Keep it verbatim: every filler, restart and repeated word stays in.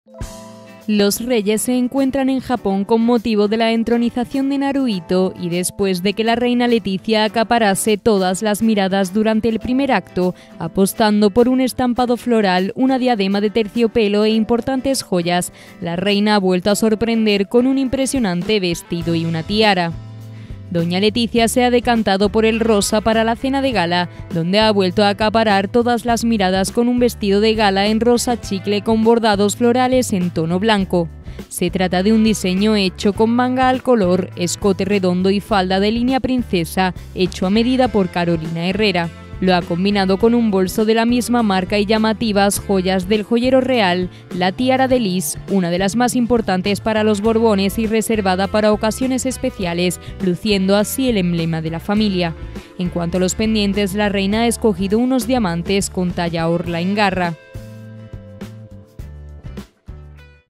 Los reyes se encuentran en Japón con motivo de la entronización de Naruhito y después de que la reina Letizia acaparase todas las miradas durante el primer acto, apostando por un estampado floral, una diadema de terciopelo e importantes joyas, la reina ha vuelto a sorprender con un impresionante vestido y una tiara. Doña Letizia se ha decantado por el rosa para la cena de gala, donde ha vuelto a acaparar todas las miradas con un vestido de gala en rosa chicle con bordados florales en tono blanco. Se trata de un diseño hecho con manga al color, escote redondo y falda de línea princesa, hecho a medida por Carolina Herrera. Lo ha combinado con un bolso de la misma marca y llamativas joyas del joyero real, la tiara de lis, una de las más importantes para los Borbones y reservada para ocasiones especiales, luciendo así el emblema de la familia. En cuanto a los pendientes, la reina ha escogido unos diamantes con talla orla en garra.